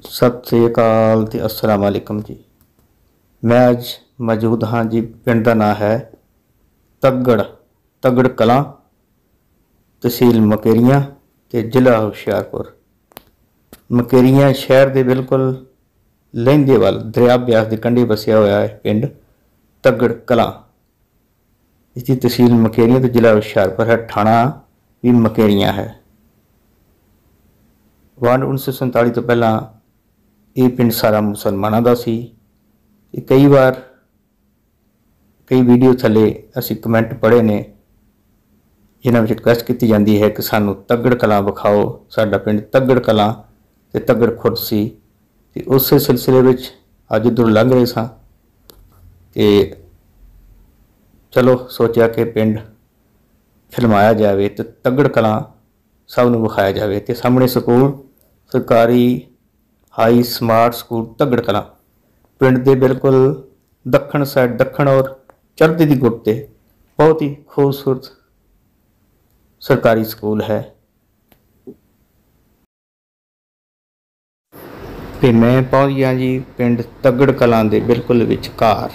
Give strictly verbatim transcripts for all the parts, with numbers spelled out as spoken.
सत श्री अकाल ते अस्सलाम वालेकुम जी। मैं अज मौजूद हाँ जी। पिंड का नाम है तगड़ तगड़ कलां, तहसील मकेरियां ते जिला हुशियारपुर। मकेरियां शहर के बिल्कुल लहिंदे वाल दरिया ब्यास की कंढी बसिया हुआ है पिंड तगड़ कलां। इसकी तहसील मकेरियां तो जिला हुशियारपुर है। थाना भी मकेरियां है। वंड उन्नीस सौ संताली तो पहला ये पिंड सारा मुसलमानों का सी। कई बार कई वीडियो थले असी कमेंट पढ़े ने जिन्हां विच रिक्वेस्ट की जाती है कि सानू तगड़ कलां विखाओ। साडा पिंड तगड़ कलां ते तगड़ खुर्द सी। ते उस सिलसिले विच अज इधरों लंघ रहे सां ते चलो सोचा कि पिंड फिल्माया जाए तो तगड़ कलां सब नूं विखाया जाए। तो सामने स्कूल सरकारी high smart school Tagarh Kalan पिंड के बिल्कुल दक्षिण साइड दक्षिण और चढ़ती की गुट ते बहुत ही खूबसूरत सरकारी स्कूल है। ते मैं पहुंच गया जी पिंड तगड़ कलां दे बिल्कुल विचकार।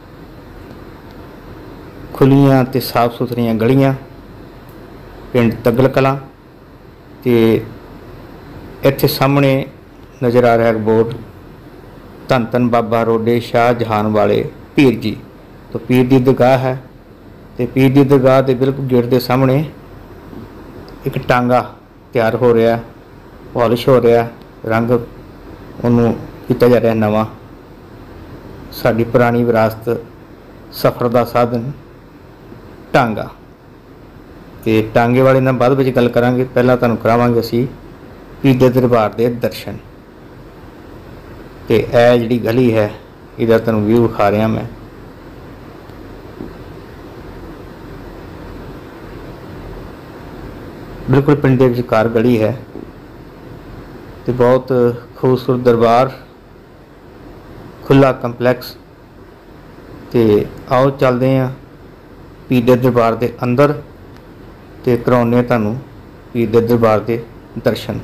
खुलियां ते साफ सुथरियां गलियां पिंड तगड़ कलां ते इत्थे सामने नज़र आ रहा है बोर्ड धन धन बाबा रोडे शाह जहान वाले पीर जी। तो पीर की दरगाह है। तो पीर की दरगाह के बिल्कुल गेट के सामने एक टांगा तैयार हो रहा, पॉलिश हो रहा, रंग उन्होंने किया जा रहा नवा। साड़ी पुरानी विरासत सफ़र का साधन टांगा। तो टांगे वाले नाल बाद विच गल करांगे। पहला तुहानूं करावांगे असीं पीर दे दरबार के दर्शन। तो यह जिहड़ी गली है इहदा तुहानूं व्यू विखा रहा मैं। बिल्कुल पिंड के विचकार गली है। तो बहुत खूबसूरत दरबार खुला कंपलैक्स। तो आओ चलते हैं पीर दे दरबार के अंदर तो कराउने तुहानूं पीर दे दरबार के दर्शन।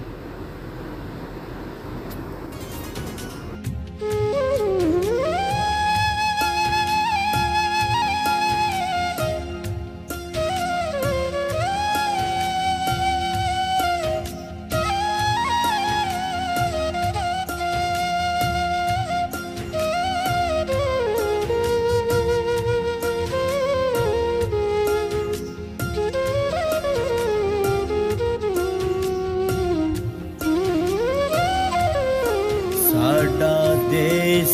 साडा देश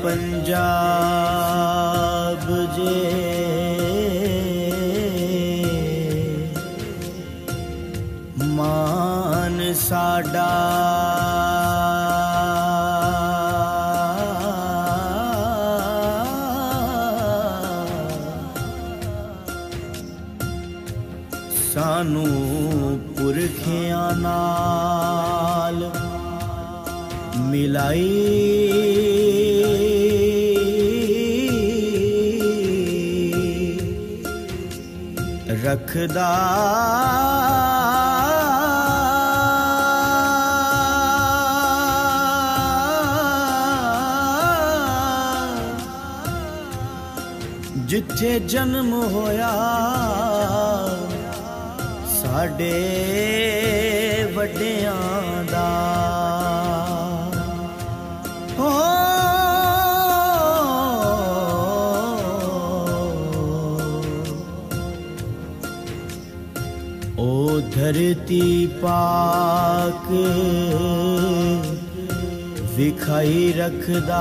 पंजाब जे मान साडा सानू पुरखियां नाल मिलाई रखदा जिथे जन्म होया साडे वड्डियां दा। ओ धरती पाक विखाई रखदा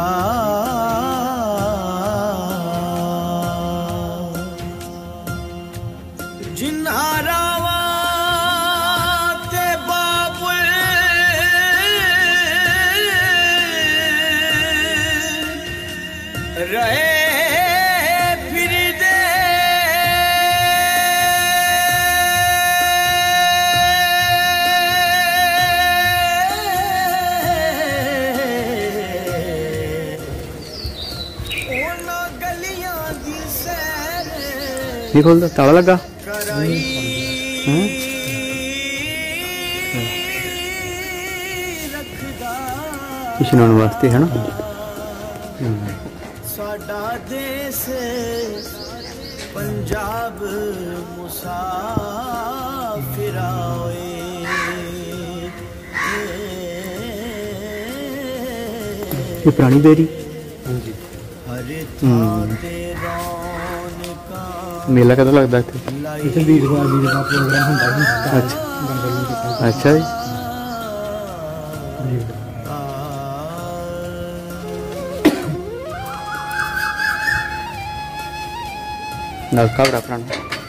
जिन्हारावा ते बाबुल रहे नहीं खोलता ताला लगा। इशनान वास्ते है ना। साडा देश पंजाब मुसाफिरा ये पुरानी डेयरी मेला कदों लगता इत्थे? अच्छा अच्छा जी। नलका बड़ा पुराना।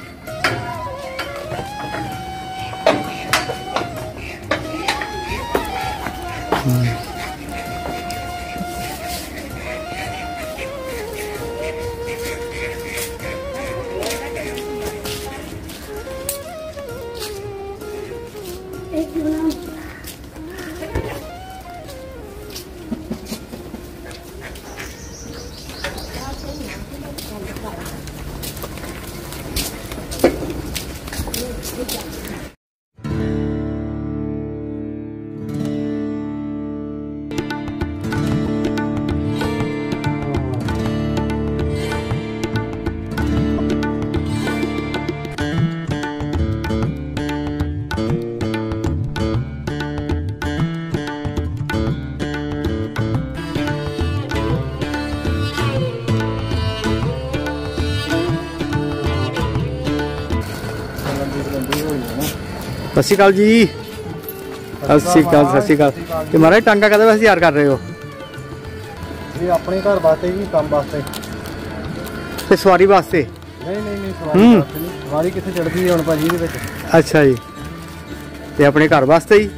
सत श्री अकाल जी। सत श्री अकाल सत श्री अकाल। ते महाराज टांगा कदे वास्ते तैयार कर रहे हो? जी अपने घर वास्ते जी, काम वास्ते ते सवारी वास्ते? नहीं नहीं नहीं सवारी वास्ते नहीं, सवारी कित्थे चढ़दी है हुण भाजी दे विच। अच्छा जी। ते अपने घर वास्ते ही?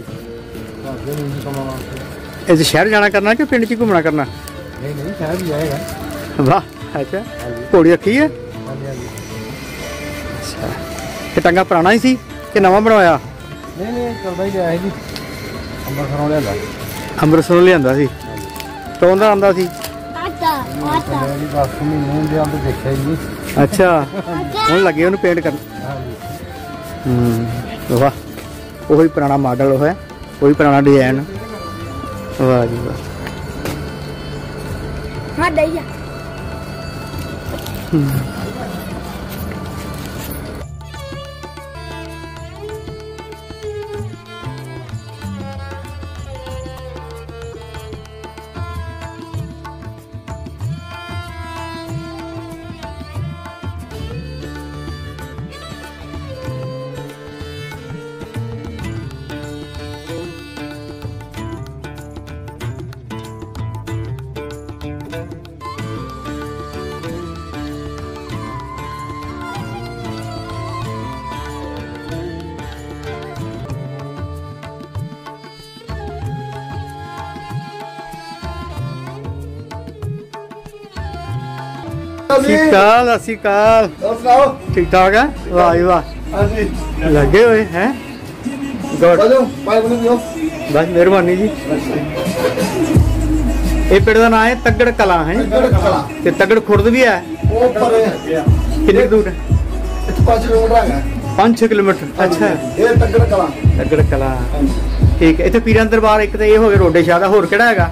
इस शहर जाना करना कि पिंड च घूमना करना? नहीं नहीं शहर भी आएगा। वाह अच्छा। घोड़ी रखी है? अच्छा। ते टांगा पुराना ही सी कि नवा बनवाया? नहीं नहीं चलदा ही आया जी, अंबरसरों लिआंदा। अंबरसरों लिआंदा सी? कौन दा आंदा सी? अच्छा हुण लगे उन्हें पेंट कर। वाह वही पुराना मॉडल है, वही पुराना डिजाइन। वाह जी वाह। असीकाल असीकाल ठीक ठाक है? वाह जी वाह लगे हुए हैं। बस मेहरबानी जी। ये पिंड का नाम है तगड़ कला है ते तगड़ खुर्द भी है। कितनी दूर है? पाँच छे किलोमीटर। अच्छा तगड़ कला ठीक है। इतने पीरां दरबार एक तो ये हो गया रोडे शाह का, होर किहड़ा हैगा?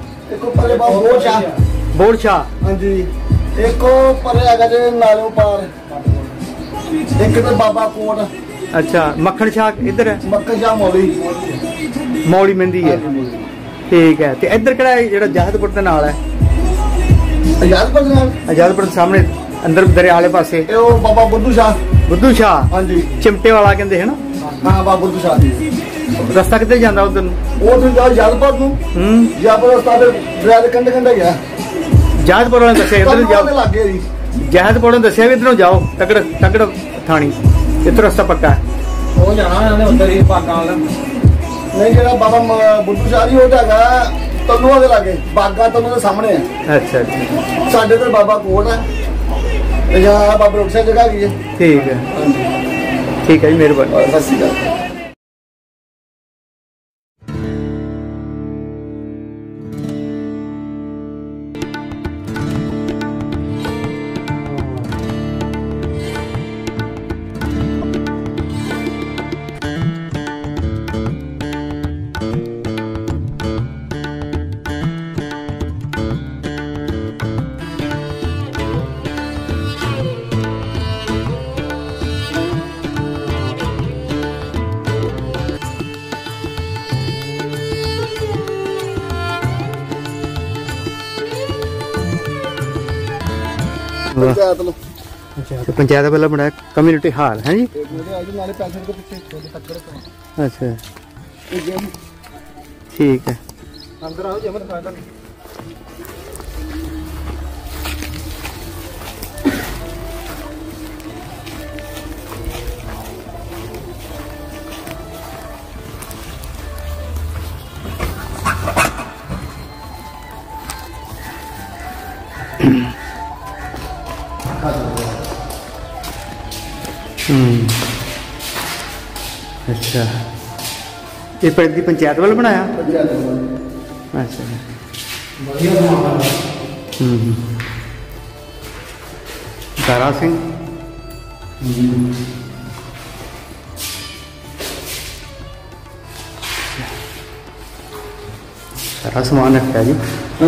बोड़ शाह। एक परे हैगा जे नालों पार, एक ते बाबा कोट। अच्छा मक्खन शाह इधर है? मक्खन शाह मौली मौली मंदी है ठीक है। ते इधर किहड़ा है जेहड़ा आजादपुर दे नाल है? आजादपुर दे नाल आजादपुर दे सामने अंदर दरिया वाले पासे ए ओ बाबा बुद्धू शाह। बुद्धू शाह हां जी चिमटे वाला कहंदे है ना? हां बाबा बुद्धू शाह जी। रास्ता किधर जांदा उधर नु? ओ तुम जाओ आजादपुर नु। हम्म आजादपुर रास्ता ते दरिया दे कंढे कंढे गया। जहाजपुर वाले दस्या इधर जाओ, जहाजपुर ने दस्या भी इधरों जाओ तगड़ तगड़ थानी, इधर रास्ता पक्का है। वो जाना है उधर ही बागा वाला नहीं जेड़ा बाबा बुद्धू शाह जी हो जाएगा तन्नू वाले लागे, बागा तन्नू के सामने है। अच्छा अच्छा साडे ते बाबा कोट है ते जहां बाबा रुखसा जगह भी है। ठीक है ठीक है जी मेहरबानी। सत श्री अकाल। पंचायत लो अच्छा पंचायत वाला बनाया कम्युनिटी हॉल है जी। नाले पैसे के पीछे टक्कर अच्छा ठीक है। अंदर आओ जमन खादा अच्छा ये पिंड की पंचायत वाल बनाया अच्छा दारा सिंह सारा समान रखा जी।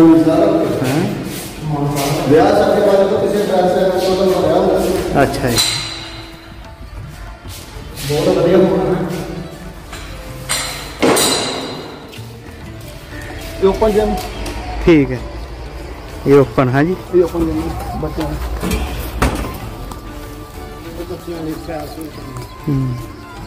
अच्छा जी बहुत बढ़िया ये ओपन जिम ठीक है ये ओपन है जी। ये ओपन जिम बच्चों बच्चियां ने प्रयास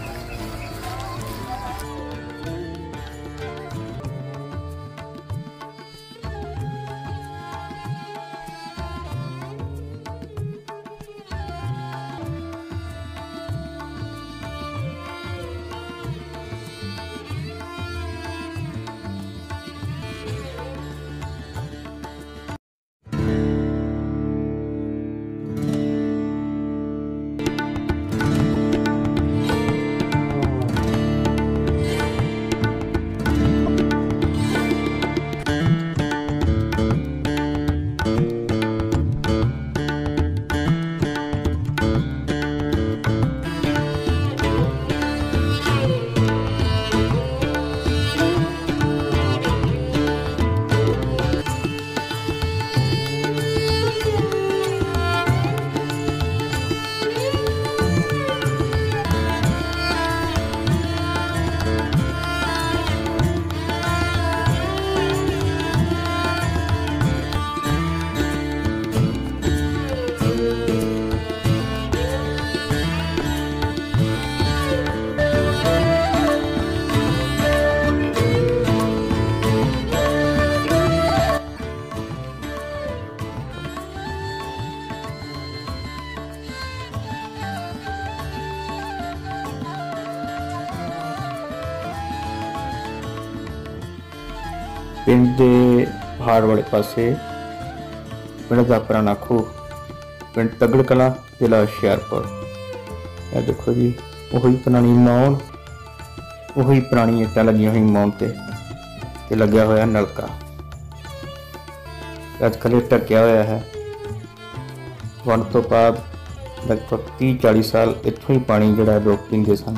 पिंड के पहाड़ वाले पासे पिंड का पुराना खूह पिंड तगड़ कला जिला हुशियारपुर। यह देखो जी वही पुरानी मौन वही पुरानी इट्टां लगी हुई मौन ते, ते लग्या होया नलका अजकल ढकिया होया है। वंड तो बाद लगभग तीह चाली साल इत्थों ही पानी जिहड़ा लोग पींदे सन।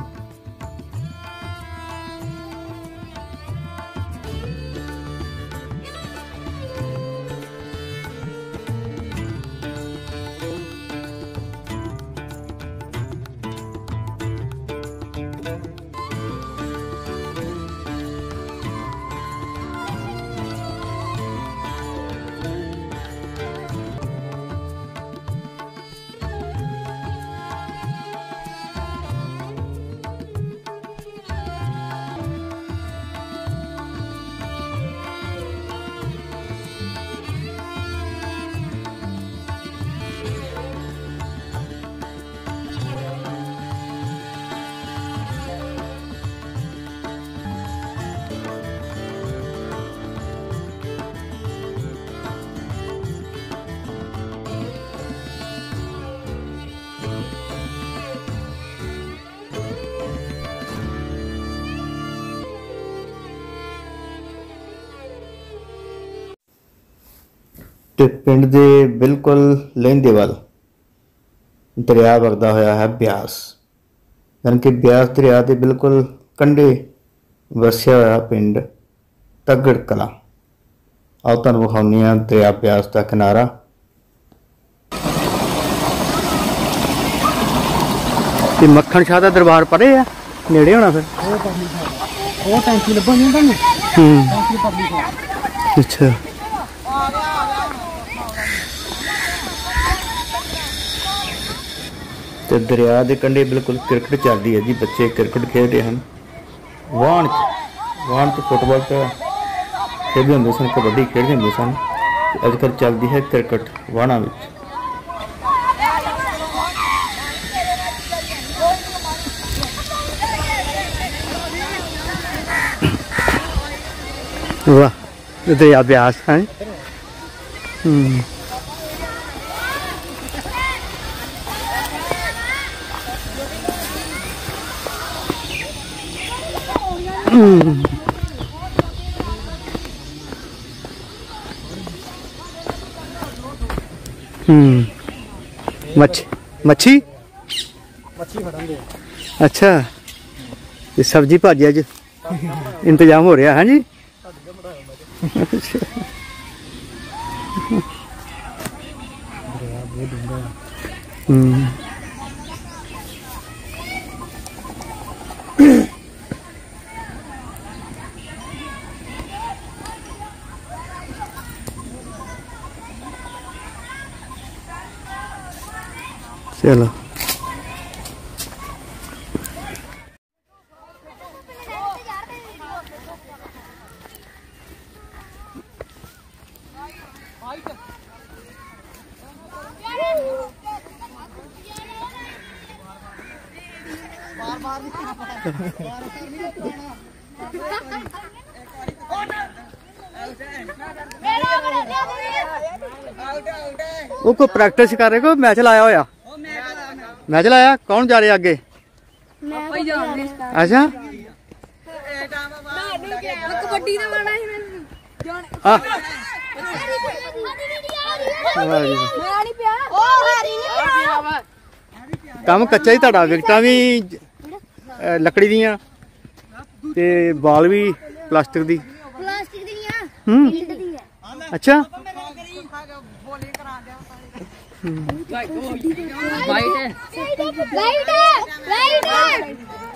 ਤੇ ਪਿੰਡ ਦੇ ਬਿਲਕੁਲ ਲਹਿੰਦੇ ਵੱਲ ਦਰਿਆ ਵਗਦਾ ਹੋਇਆ ਹੈ ਬਿਆਸ, ਯਾਨੀ ਕਿ ਬਿਆਸ ਦਰਿਆ ਦੇ ਬਿਲਕੁਲ ਕੰਢੇ ਵਸਿਆ ਹੋਇਆ ਪਿੰਡ ਤਗੜ ਕਲਾਂ। ਆਓ ਤੁਹਾਨੂੰ ਵਿਖਾਉਂਦੇ ਹਾਂ ਦਰਿਆ ਬਿਆਸ ਦਾ ਕਿਨਾਰਾ। ਤੇ ਮੱਖਣ ਸ਼ਾਹ ਦਾ ਦਰਬਾਰ ਪਰੇ ਆ ਨੇੜੇ ਹੋਣਾ ਫਿਰ ਉਹ ਟੈਂਕੀ ਲੱਭਣੀ ਤੁਹਾਨੂੰ। ਹੂੰ ਟੈਂਕੀ ਪਬਲਿਕ ਅੱਛਾ ਤੇ ਦਰਿਆ ਦੇ ਕੰਢੇ ਬਿਲਕੁਲ ਕ੍ਰਿਕਟ ਚੱਲਦੀ ਹੈ ਜੀ। ਬੱਚੇ ਕ੍ਰਿਕਟ ਖੇਡਦੇ ਹਨ। ਵਾਹਣ 'ਚ ਵਾਹਣ 'ਚ ਫੁੱਟਬਾਲ ਤਾਂ ਖੇਡਦੇ ਹੁੰਦੇ ਸਨ, ਕਬੱਡੀ ਖੇਡਦੇ ਹੁੰਦੇ ਸਨ। ਅੱਜ ਕੱਲ੍ਹ ਚੱਲਦੀ ਹੈ ਕ੍ਰਿਕਟ ਵਾਹਣਾਂ ਵਿੱਚ। वाह दरिया ब्यास है। हम्म हम्म मच्छी मच्छी मच्छी फड़न दे। अच्छा ये सब्जी भाजी अज इंतजाम हो रहा है जी। हम्म चलो वो को प्रैक्टिस कर रहे को मैच लाया होया मैच लाया कौन जा रहे आगे? अच्छा कबड्डी ना वाला ही हाँ काम कच्चा ही ताड़ा विकटा भी लकड़ी दियां ते बाल भी प्लास्टिक दी। प्लास्टिक दी हम्म अच्छा वाइट है वाइट है वाइट है।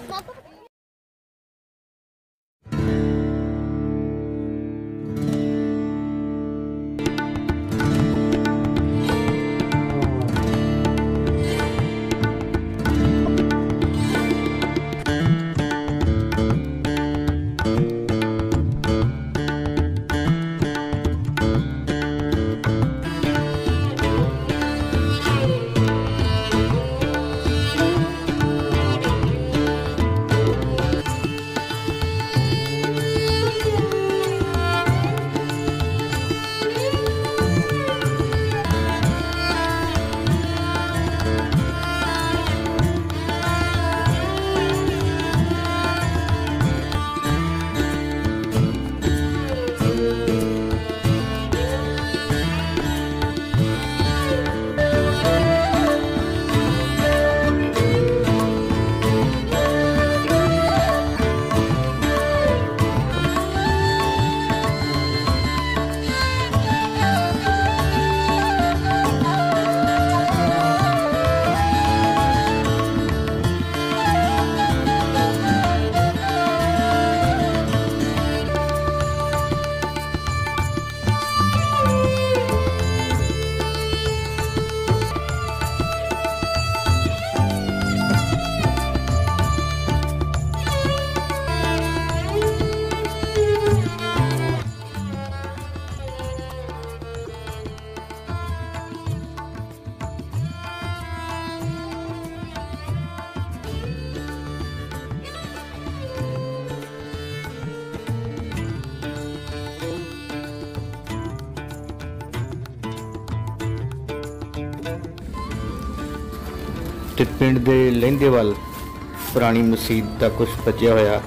ਤੇ ਪਿੰਡ ਦੇ ਲਹਿੰਦੇ ਵੱਲ ਪੁਰਾਣੀ ਮਸਜਿਦ ਦਾ ਕੁਝ ਬਚਿਆ ਹੋਇਆ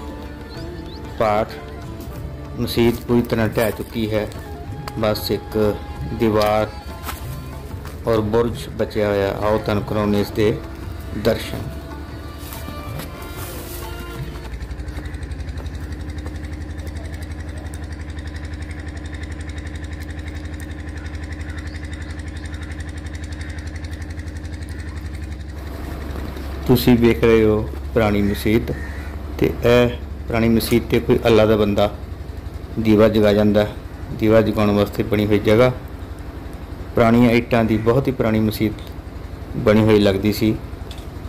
ਪਾਠ। ਮਸਜਿਦ ਪੂਰੀ ਤਰ੍ਹਾਂ ਢਹਿ ਚੁੱਕੀ ਹੈ, ਬਸ ਇੱਕ ਦੀਵਾਰ ਔਰ ਬੁਰਜ ਬਚਿਆ ਹੋਇਆ। ਆਓ ਤੁਹਾਨੂੰ ਕਰਾਉਂਦੇ ਇਸ ਦੇ ਦਰਸ਼ਨ। ਤੁਸੀਂ ਵੇਖ ਰਹੇ ਹੋ ਪੁਰਾਣੀ ਮਸਜਿਦ ਤੇ ਇਹ ਪੁਰਾਣੀ ਮਸਜਿਦ ਤੇ ਕੋਈ ਅੱਲਾ ਦਾ ਬੰਦਾ ਦੀਵਾ ਜਗਾ ਜਾਂਦਾ। ਦੀਵਾ ਜਗਾਉਣ ਵਾਸਤੇ ਬਣੀ ਹੋਈ ਜਗ੍ਹਾ ਪੁਰਾਣੀਆਂ ਇੱਟਾਂ ਦੀ ਬਹੁਤ ਹੀ ਪੁਰਾਣੀ ਮਸਜਿਦ ਬਣੀ ਹੋਈ ਲੱਗਦੀ ਸੀ।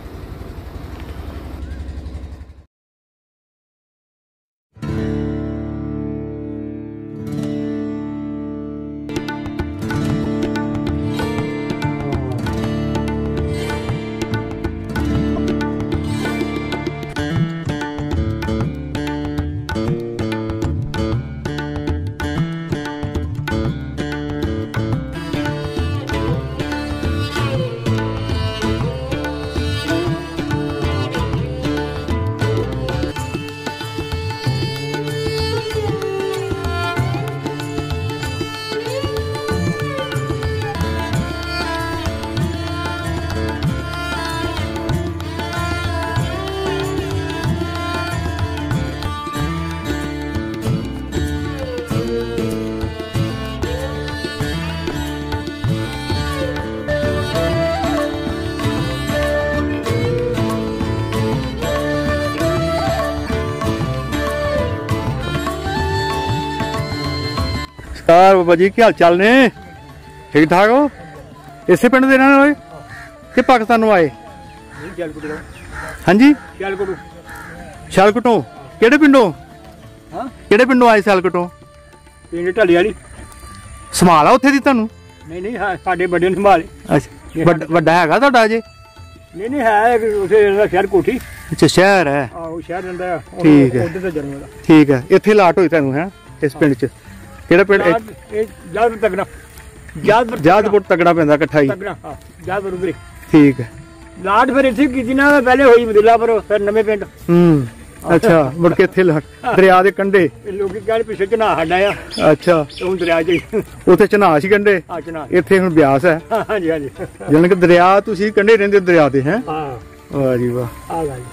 ਕਾਰ ਬਾਬਾ ਜੀ, ਕੀ ਹਾਲ ਚਾਲ ਨੇ? ਠੀਕ ਠਾਕ ਹੋ? ਇਸੇ ਪਿੰਡ ਦੇ ਰਹਿਣ ਵਾਲੇ ਕਿ ਪਾਕਿਸਤਾਨੋਂ ਆਏ? ਹਾਂਜੀ, ਸਿਆਲਕੋਟੋਂ। ਕਿਹੜੇ ਪਿੰਡੋਂ? ਹਾਂ, ਕਿਹੜੇ ਪਿੰਡੋਂ ਆਏ ਸਿਆਲਕੋਟੋਂ? ਪਿੰਡ ਢਾਲੀ ਵਾਲੀ। ਸੰਭਾਲ ਆ ਉੱਥੇ ਦੀ ਤੁਹਾਨੂੰ? ਨਹੀਂ ਨਹੀਂ, ਹਾਂ ਸਾਡੇ ਵੱਡੇ ਨੇ ਸੰਭਾਲੇ। ਅੱਛਾ, ਵੱਡ- ਵੱਡਾ ਹੈਗਾ ਤੁਹਾਡਾ ਅਜੇ? ਨਹੀਂ ਨਹੀਂ, ਹੈ ਉਸੇ ਸ਼ਹਿਰ ਕੋਠੀ। ਅੱਛਾ, ਸ਼ਹਿਰ ਹੈ। ਆਹੋ, ਸ਼ਹਿਰ ਰਹਿੰਦਾ ਆ। ਠੀਕ ਹੈ। ਉੱਧਰ ਦਾ ਜਨਮ ਦਾ। ਠੀਕ ਹੈ, ਇੱਥੇ ਲਾਟ ਹੋਈ ਤੁਹਾਨੂੰ ਹੈ ਇਸ ਪਿੰਡ 'ਚ? ਕਿਹੜਾ ਪਿੰਡ? ਇਹ ਜਾਦਪੁਰ ਤਗੜਾ। ਜਾਦਪੁਰ ਜਾਦਪੁਰ ਤਗੜਾ ਪੈਂਦਾ ਇਕੱਠਾ ਹੀ। ਤਗੜਾ, ਹਾਂ ਜਾਦਪੁਰ ਉਧਰੇ। ਠੀਕ ਹੈ। ਲਾਟ ਫਿਰ ਇੱਥੇ ਕੀਤੀ ਨਾ, ਪਹਿਲੇ ਹੋਈ ਮਦੁੱਲਾਪੁਰ, ਫਿਰ ਨਵੇਂ ਪਿੰਡ। ਹੂੰ, ਅੱਛਾ, ਮੁੜ ਕੇ ਇੱਥੇ ਲਾਟ ਦਰਿਆ ਦੇ ਕੰਢੇ। ਇਹ ਲੋਕੀ ਕਹਿੰਦੇ ਪਿੱਛੇ ਝਨਾ ਸਾਡਾ ਆ, ਅੱਛਾ, ਤੇ ਹੁਣ ਦਰਿਆ ਚ। ਉੱਥੇ ਚਨਾਹ ਸੀ ਕੰਢੇ, ਆ ਝਨਾ। ਇੱਥੇ ਹੁਣ ਬਿਆਸ ਹੈ। ਹਾਂਜੀ ਹਾਂਜੀ, ਜਾਣੀ ਕਿ ਦਰਿਆ ਤੁਸੀਂ ਕੰਢੇ ਰਹਿੰਦੇ ਹੋ ਦਰਿਆ ਦੇ ਹੈ? ਹਾਂ ਵਾਹ ਜੀ ਵਾਹ, ਆ ਗੱਲ।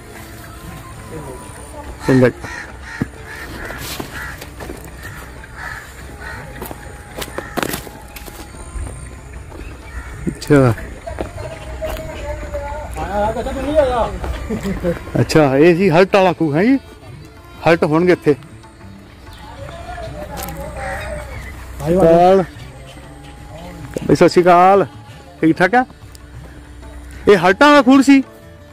ਚੰਗਾ। ਅੱਛਾ ਅੱਛਾ, ਇਹ ਸੀ ਹਲਟ ਵਾਲਾ ਖੂਹ ਹੈ ਜੀ? ਹਲਟ ਹੋਣਗੇ ਇੱਥੇ। ਕਾਲ ਬਈ, ਸਤਿ ਸ਼੍ਰੀ ਅਕਾਲ। ਠੀਕ ਠਾਕ ਆ? ਇਹ ਹਲਟਾਂ ਦਾ ਖੂਹ ਸੀ?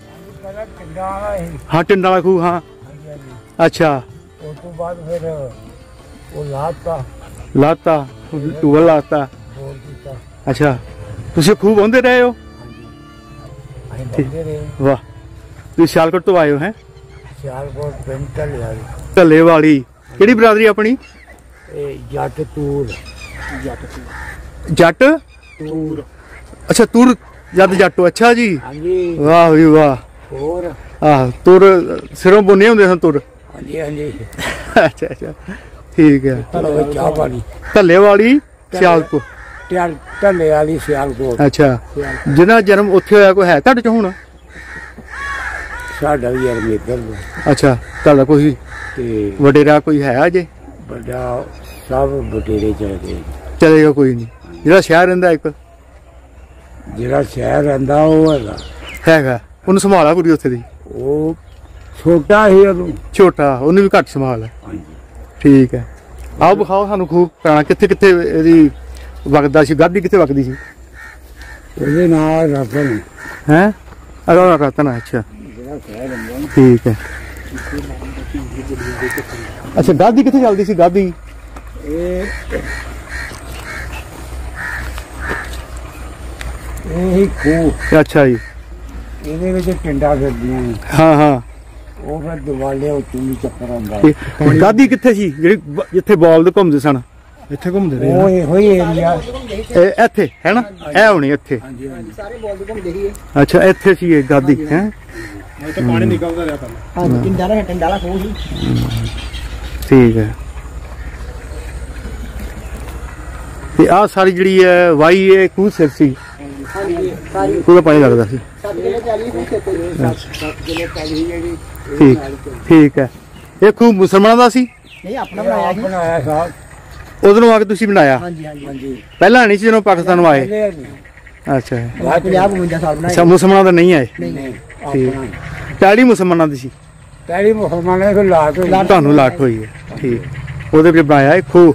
ਹਾਂ, ਟਿੰਡਾਂ ਵਾਲਾ ਖੂਹ। ਹਾਂ, ਅੱਛਾ। ਉਸ ਤੋਂ ਬਾਅਦ ਫਿਰ ਉਹ ਲਾਤਾ, ਲਾਤਾ ਟੂਬਲ ਲਾਤਾ। ਬੋਰ ਕੀਤਾ। ਅੱਛਾ, ਤੁਸੀਂ ਖੂਹ ਬੰਦੇ ਰਹੇ ਹੋ? ਅਸੀਂ ਬੰਦੇ ਰਹੇ। ਵਾਹ, ਤੁਸੀਂ ਸਿਆਲਕੋਟ ਤੋਂ ਆਏ ਹੋ ਹੈ? ਸਿਆਲਕੋਟ ਪਿੰਡ ਢਾਲੀ ਵਾਲੀ। ਢੱਲੇ ਵਾਲੀ। ਕਿਹੜੀ ਬਰਾਦਰੀ ਆਪਣੀ? ਇਹ ਜੱਟ ਤੂਰ। ਜੱਟ ਤੂਰ। ਅੱਛਾ, ਤੁਰ ਜੱਟ ਜੱਟੋ। ਅੱਛਾ ਜੀ, ਹਾਂਜੀ। ਵਾਹ ਵੀ ਵਾਹ। ਹੋਰ? ਆਹ, ਤੁਰ ਸਿਰੋਂ ਬੁੰਨੇ ਹੁੰਦੇ ਸਨ ਤੁਰ। ਹਾਂਜੀ ਹਾਂਜੀ। ਅੱਛਾ ਅੱਛਾ, ਠੀਕ ਹੈ। ਚਲੋ ਚਾਹ ਪਾਣੀ। ਢੱਲੇ ਵਾਲੀ ਸਿਆਲਕੋਟ। ਢਾਲ ਢਾਲੇ ਵਾਲੀ ਸਿਆਲਕੋਟ। ਅੱਛਾ, ਜਿਹਦਾ ਜਨਮ ਉੱਥੇ ਹੋਇਆ ਕੋਈ ਹੈ ਤੁਹਾਡੇ ਚ ਹੁਣ? ਸਾਡਾ ਵੀ ਯਾਰ ਮੇਦਰ ਅੱਛਾ, ਤੁਹਾਡਾ ਕੋਈ ਤੇ ਵਡੇਰਾ ਕੋਈ ਹੈ ਅਜੇ? ਵੱਡਾ ਸਭ ਬਟੇਰੇ ਚਲੇ ਗਏ। ਚਲੇਗਾ ਕੋਈ ਨਹੀਂ। ਜਿਹੜਾ ਸ਼ਹਿਰ ਰਹਿੰਦਾ ਇੱਕ ਜਿਹੜਾ ਸ਼ਹਿਰ ਰਹਿੰਦਾ ਉਹ ਹੈਗਾ, ਹੈਗਾ, ਉਹਨੂੰ ਸੰਭਾਲਾ ਪੂਰੀ ਉੱਥੇ ਦੀ? ਉਹ ਛੋਟਾ ਹੀ ਉਦੋਂ। ਛੋਟਾ, ਉਹਨੂੰ ਵੀ ਘੱਟ ਸੰਭਾਲ ਹੈ। ਹਾਂਜੀ। ਠੀਕ ਹੈ। ਆਓ ਵਿਖਾਓ ਸਾਨੂੰ ਖੂਹ ਪੁਰਾਣਾ, ਕਿੱਥੇ ਕਿੱਥੇ ਇਹਦੀ ਵਗਦਾ ਸੀ, ਗਾਦੀ ਕਿੱਥੇ ਵਗਦੀ ਸੀ? ਉਹਦੇ ਨਾਲ ਰਤਨ ਹੈ? ਅਗਲਾ ਰਤਨ। ਅੱਛਾ, ਠੀਕ ਹੈ। ਅੱਛਾ, ਗਾਦੀ ਕਿੱਥੇ ਚੱਲਦੀ ਸੀ? ਗਾਦੀ ਇਹ ਇਹ ਖੂਹ। ਅੱਛਾ ਜੀ। ਇਹਦੇ ਵਿੱਚ ਪਿੰਡਾਂ ਫਿਰਦੀਆਂ ਨੇ। ਹਾਂ ਹਾਂ, ਉਹ ਫਿਰ ਦਿਵਾਲੇ ਉੱਤੋਂ ਵੀ ਚੱਕਰ ਆਉਂਦਾ। ਇਹ ਗਾਦੀ ਕਿੱਥੇ ਸੀ ਜਿਹੜੀ ਬ- ਜਿੱਥੇ ਬੋਲਦ ਘੁੰਮਦੇ ਸਨ? ਇੱਥੇ ਘੁੰਮਦੇ ਰਹੇ ਉਹ ਇਹੋ ਹੀ ਏਰੀਆ। ਇਹ ਇੱਥੇ ਹੈ ਨਾ? ਇਹ ਹੋਣੀ ਇੱਥੇ। ਹਾਂਜੀ ਹਾਂਜੀ। ਅੱਛਾ, ਇੱਥੇ ਸੀ ਇਹ ਗਾਦੀ ਹੈ? ਤਾਂ ਪਾਣੀ ਨਿਕਲਦਾ ਰਿਹਾ ਪਹਿਲਾਂ। ਹਾਂ, ਟਿੰਡਾਲਾ ਟਿੰਡਾਲਾ ਖੂਹ ਸੀ। ਠੀਕ ਹੈ। ਤੇ ਆਹ ਸਾਰੀ ਜਿਹੜੀ ਹੈ ਵਾਈ, ਇਹ ਖੂਹ ਸਿਰ ਸੀ? ਖੂਹ ਦਾ ਪਾਣੀ ਲੱਗਦਾ ਸੀ। ਠੀਕ ਠੀਕ ਹੈ। ਇਹ ਖੂਹ ਮੁਸਲਮਾਨਾਂ ਦਾ ਸੀ? ਨਹੀਂ, ਆਪਣਾ ਬਣਾਇਆ ਸੀ। ਬਣਾਇਆ ਸਾਹਿਬ। ਉਧਰੋਂ ਆ ਕੇ ਤੁਸੀਂ ਬਣਾਇਆ? ਹਾਂਜੀ ਹਾਂਜੀ। ਪਹਿਲਾਂ ਨਹੀਂ ਸੀ ਜਦੋਂ ਪਾਕਿਸਤਾਨ ਆਏ? ਪਹਿਲੇ ਨਹੀਂ। ਅੱਛਾ ਪੰਜਾਹ ਬਵੰਜਾ ਸਾਲ ਬਣਾਇਆ। ਅੱਛਾ, ਮੁਸਲਮਾਨਾਂ ਦਾ ਨਹੀਂ ਆਏ? ਨਹੀਂ, ਠੀਕ। ਆਪਣਾ ਪਹਿਲੀ ਮੁਸਲਮਾਨਾਂ ਦੀ ਸੀ? ਪਹਿਲੀ ਮੁਸਲਮਾਨਾਂ ਨੇ ਫਿਰ ਲਾਟ ਹੋਈ। ਤੁਹਾਨੂੰ ਲਾਟ ਹੋਈ ਹੈ। ਠੀਕ, ਉਹਦੇ ਵਿੱਚ ਬਣਾਇਆ ਇਹ ਖੂਹ।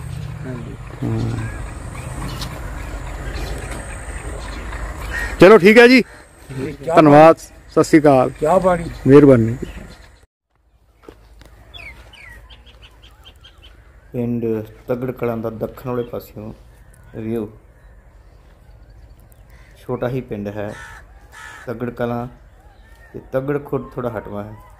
ਚਲੋ ਠੀਕ ਹੈ ਜੀ, ਧੰਨਵਾਦ, ਸਤਿ ਸ੍ਰੀ ਅਕਾਲ, ਚਾਹ ਪਾਣੀ। ਮਿਹਰਬਾਨੀ। ਪਿੰਡ ਤਗੜ ਕਲਾਂ ਦਾ ਦੱਖਣ ਵਾਲੇ ਪਾਸਿਓਂ ਵਿਊ। ਛੋਟਾ ਹੀ ਪਿੰਡ ਹੈ ਤਗੜ ਕਲਾਂ ਤੇ ਤਗੜ ਖੁਰਦ ਥੋੜਾ ਹਟਵਾ ਹੈ।